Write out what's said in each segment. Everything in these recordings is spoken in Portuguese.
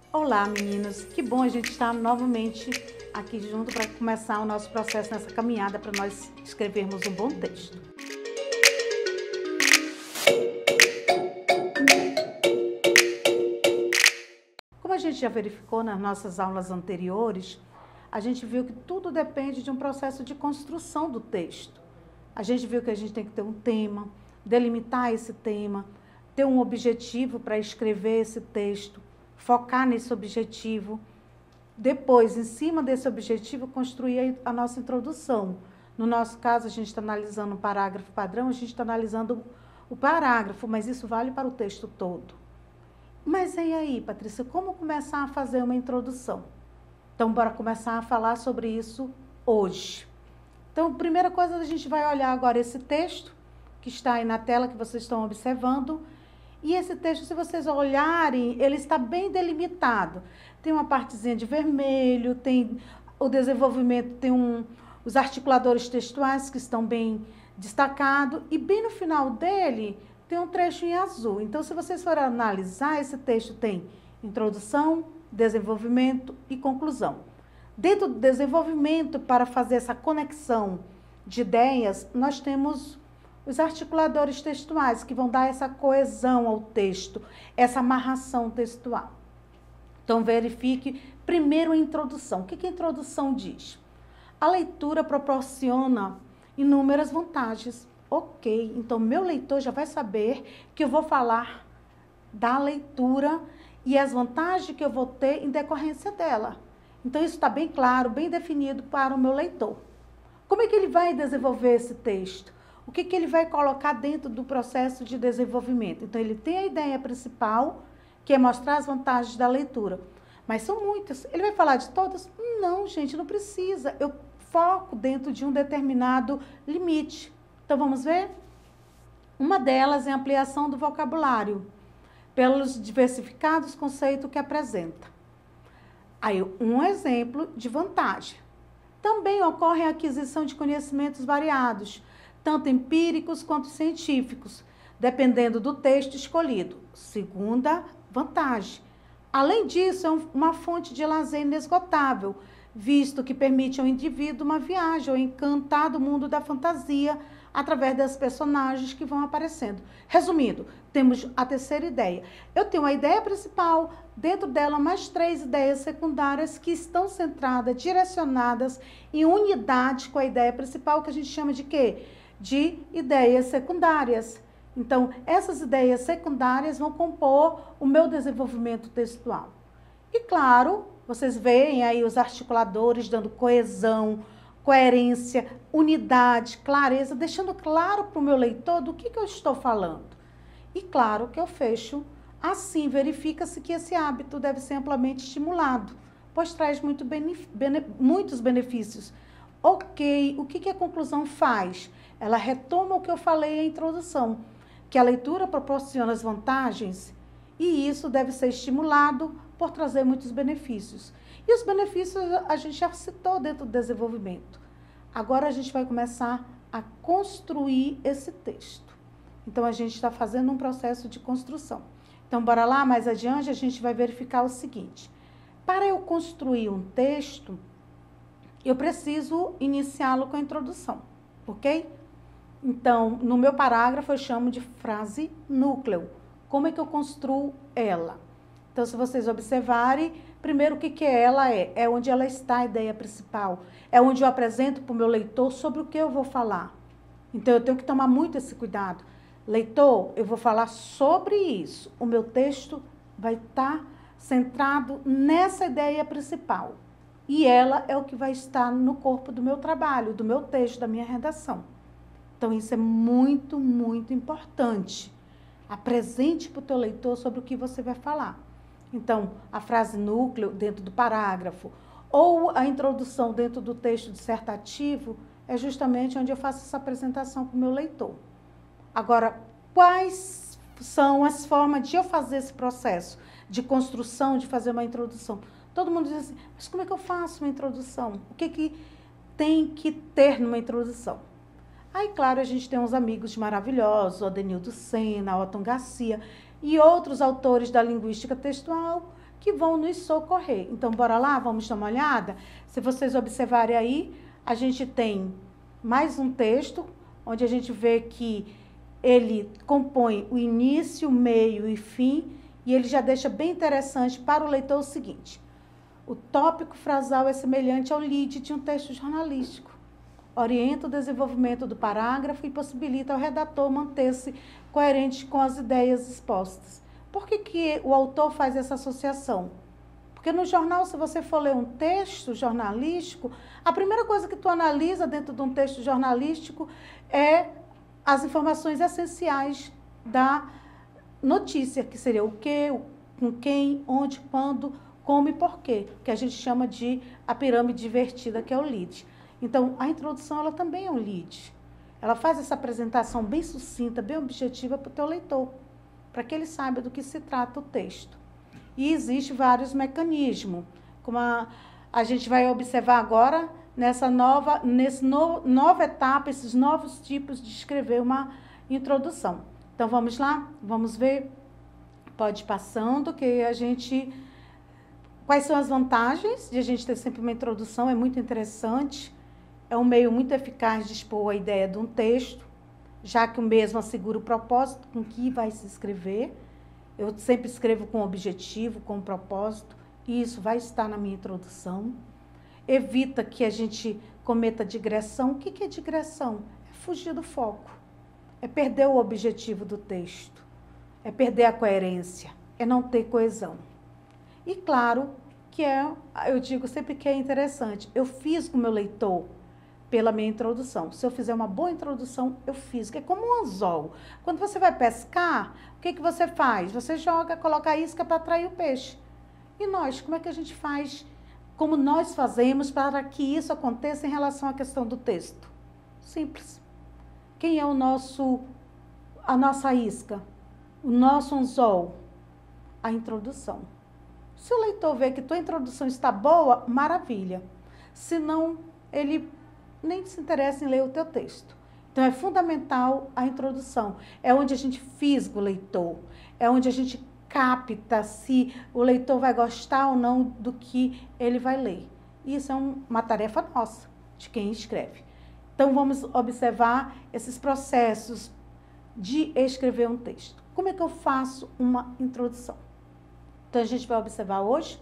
Olá, meninos! Que bom a gente estar novamente aqui junto para começar o nosso processo nessa caminhada para nós escrevermos um bom texto. Como a gente já verificou nas nossas aulas anteriores, a gente viu que tudo depende de um processo de construção do texto. A gente viu que a gente tem que ter um tema, delimitar esse tema, ter um objetivo para escrever esse texto, focar nesse objetivo. Depois, em cima desse objetivo, construir a nossa introdução. No nosso caso, a gente está analisando um parágrafo padrão, a gente está analisando o parágrafo, mas isso vale para o texto todo. Mas e aí, Patrícia, como começar a fazer uma introdução? Então, bora começar a falar sobre isso hoje. Então, primeira coisa, a gente vai olhar agora esse texto, que está aí na tela, que vocês estão observando. E esse texto, se vocês olharem, ele está bem delimitado. Tem uma partezinha de vermelho, tem o desenvolvimento, tem os articuladores textuais que estão bem destacados. E bem no final dele, tem um trecho em azul. Então, se vocês forem analisar, esse texto tem introdução, desenvolvimento e conclusão. Dentro do desenvolvimento, para fazer essa conexão de ideias, nós temos os articuladores textuais, que vão dar essa coesão ao texto, essa amarração textual. Então, verifique primeiro a introdução. O que a introdução diz? A leitura proporciona inúmeras vantagens. Ok, então meu leitor já vai saber que eu vou falar da leitura e as vantagens que eu vou ter em decorrência dela. Então, isso está bem claro, bem definido para o meu leitor. Como é que ele vai desenvolver esse texto? O que ele vai colocar dentro do processo de desenvolvimento? Então, ele tem a ideia principal, que é mostrar as vantagens da leitura. Mas são muitas. Ele vai falar de todas? Não, gente, não precisa. Eu foco dentro de um determinado limite. Então, vamos ver? Uma delas é a ampliação do vocabulário, pelos diversificados conceitos que apresenta. Aí, um exemplo de vantagem. Também ocorre a aquisição de conhecimentos variados, tanto empíricos quanto científicos, dependendo do texto escolhido. Segunda vantagem. Além disso, é uma fonte de lazer inesgotável, visto que permite ao indivíduo uma viagem ao encantado mundo da fantasia, através das personagens que vão aparecendo. Resumindo, temos a terceira ideia. Eu tenho a ideia principal, dentro dela mais 3 ideias secundárias que estão centradas, direcionadas em unidade com a ideia principal, que a gente chama de quê? De ideias secundárias. Então, essas ideias secundárias vão compor o meu desenvolvimento textual. E claro, vocês veem aí os articuladores dando coesão, coerência, unidade, clareza, deixando claro para o meu leitor do que eu estou falando. E claro que eu fecho assim, verifica-se que esse hábito deve ser amplamente estimulado, pois traz muitos benefícios. Ok, o que a conclusão faz? Ela retoma o que eu falei na introdução, que a leitura proporciona as vantagens e isso deve ser estimulado por trazer muitos benefícios. E os benefícios a gente já citou dentro do desenvolvimento. Agora a gente vai começar a construir esse texto. Então, a gente está fazendo um processo de construção. Então, bora lá, mais adiante a gente vai verificar o seguinte. Para eu construir um texto, eu preciso iniciá-lo com a introdução, ok? Então, no meu parágrafo eu chamo de frase núcleo. Como é que eu construo ela? Então, se vocês observarem, primeiro o que ela é? É onde ela está a ideia principal. É onde eu apresento para o meu leitor sobre o que eu vou falar. Então, eu tenho que tomar muito esse cuidado. Leitor, eu vou falar sobre isso. O meu texto vai estar centrado nessa ideia principal. E ela é o que vai estar no corpo do meu trabalho, do meu texto, da minha redação. Então, isso é muito, muito importante. Apresente para o teu leitor sobre o que você vai falar. Então, a frase núcleo dentro do parágrafo ou a introdução dentro do texto dissertativo é justamente onde eu faço essa apresentação para o meu leitor. Agora, quais são as formas de eu fazer esse processo de construção, de fazer uma introdução? Todo mundo diz assim, mas como é que eu faço uma introdução? O que tem que ter numa introdução? Aí, claro, a gente tem uns amigos maravilhosos, o Adenildo Sena, Otton Garcia e outros autores da linguística textual que vão nos socorrer. Então, bora lá, vamos dar uma olhada? Se vocês observarem aí, a gente tem mais um texto, onde a gente vê que ele compõe o início, meio e fim, e ele já deixa bem interessante para o leitor o seguinte: o tópico frasal é semelhante ao lead de um texto jornalístico. Orienta o desenvolvimento do parágrafo e possibilita ao redator manter-se coerente com as ideias expostas. Por que o autor faz essa associação? Porque no jornal, se você for ler um texto jornalístico, a primeira coisa que tu analisa dentro de um texto jornalístico é as informações essenciais da notícia, que seria o quê, com quem, onde, quando, como e porquê, que a gente chama de a pirâmide invertida, que é o lead. Então, a introdução, ela também é um lead. Ela faz essa apresentação bem sucinta, bem objetiva para o teu leitor, para que ele saiba do que se trata o texto. E existem vários mecanismos, como a gente vai observar agora, nessa nova etapa, esses novos tipos de escrever uma introdução. Então, vamos lá? Vamos ver? Pode ir passando, que a gente... Quais são as vantagens de a gente ter sempre uma introdução? É muito interessante. É um meio muito eficaz de expor a ideia de um texto, já que o mesmo assegura o propósito com que vai se escrever. Eu sempre escrevo com objetivo, com propósito, e isso vai estar na minha introdução. Evita que a gente cometa digressão. O que é digressão? É fugir do foco, é perder o objetivo do texto, é perder a coerência, é não ter coesão. E claro que eu digo sempre que é interessante, eu fiz com o meu leitor pela minha introdução. Se eu fizer uma boa introdução, eu fiz, que é como um anzol. Quando você vai pescar, o que você faz? Você joga, coloca a isca para atrair o peixe. E nós, como é que a gente faz, como nós fazemos para que isso aconteça em relação à questão do texto? Simples. Quem é a nossa isca? O nosso anzol? A introdução. Se o leitor vê que tua introdução está boa, maravilha. Se não, ele nem se interessa em ler o teu texto. Então, é fundamental a introdução. É onde a gente fisga o leitor. É onde a gente capta se o leitor vai gostar ou não do que ele vai ler. Isso é uma tarefa nossa, de quem escreve. Então, vamos observar esses processos de escrever um texto. Como é que eu faço uma introdução? Então, a gente vai observar hoje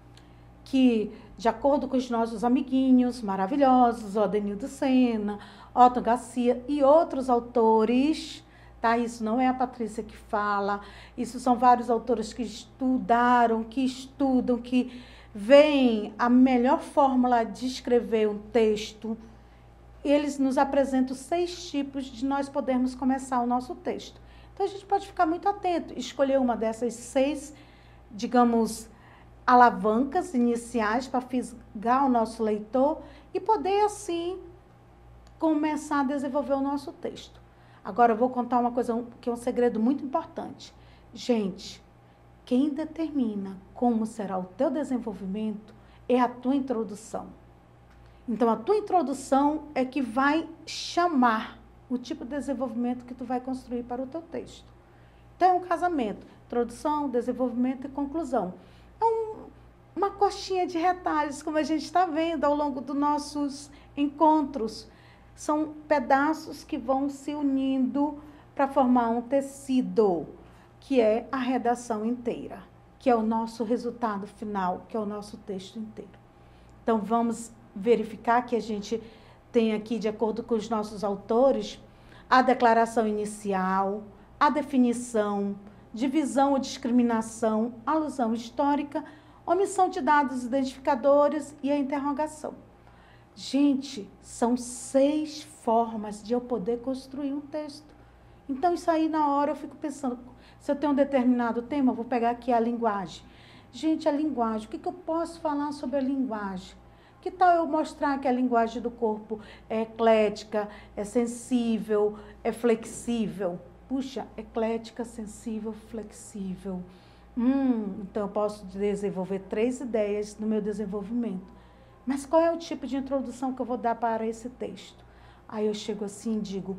que, de acordo com os nossos amiguinhos maravilhosos, Odenildo Senna, Otto Garcia e outros autores, tá? Isso não é a Patrícia que fala, isso são vários autores que estudaram, que estudam, que veem a melhor fórmula de escrever um texto. Eles nos apresentam 6 tipos de nós podermos começar o nosso texto. Então, a gente pode ficar muito atento, escolher uma dessas 6, digamos, alavancas iniciais para fisgar o nosso leitor e poder, assim, começar a desenvolver o nosso texto. Agora, eu vou contar uma coisa que é um segredo muito importante. Gente, quem determina como será o teu desenvolvimento é a tua introdução. Então, a tua introdução é que vai chamar o tipo de desenvolvimento que tu vai construir para o teu texto. Então, é um casamento. Introdução, desenvolvimento e conclusão. É uma coxinha de retalhos, como a gente está vendo ao longo dos nossos encontros. São pedaços que vão se unindo para formar um tecido, que é a redação inteira, que é o nosso resultado final, que é o nosso texto inteiro. Então, vamos verificar que a gente tem aqui, de acordo com os nossos autores, a declaração inicial, a definição, divisão ou discriminação, alusão histórica, omissão de dados identificadores e a interrogação. Gente, são 6 formas de eu poder construir um texto. Então, isso aí, na hora, eu fico pensando, se eu tenho um determinado tema, eu vou pegar aqui a linguagem. Gente, a linguagem, o que eu posso falar sobre a linguagem? Que tal eu mostrar que a linguagem do corpo é eclética, é sensível, é flexível? Puxa, eclética, sensível, flexível. Então eu posso desenvolver 3 ideias no meu desenvolvimento. Mas qual é o tipo de introdução que eu vou dar para esse texto? Aí eu chego assim e digo,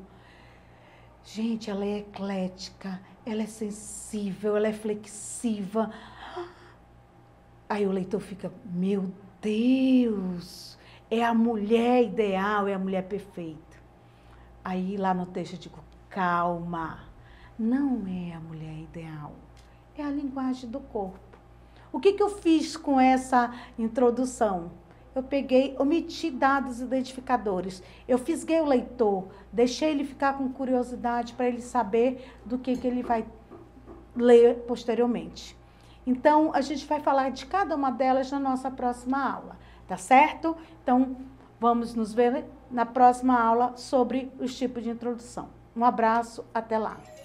gente, ela é eclética, ela é sensível, ela é flexiva. Aí o leitor fica, meu Deus, é a mulher ideal, é a mulher perfeita. Aí lá no texto eu digo, calma, não é a mulher ideal, é a linguagem do corpo. O que eu fiz com essa introdução? Eu peguei, omiti dados identificadores. Eu fisguei o leitor, deixei ele ficar com curiosidade para ele saber do que ele vai ler posteriormente. Então, a gente vai falar de cada uma delas na nossa próxima aula, tá certo? Então, vamos nos ver na próxima aula sobre os tipos de introdução. Um abraço, até lá!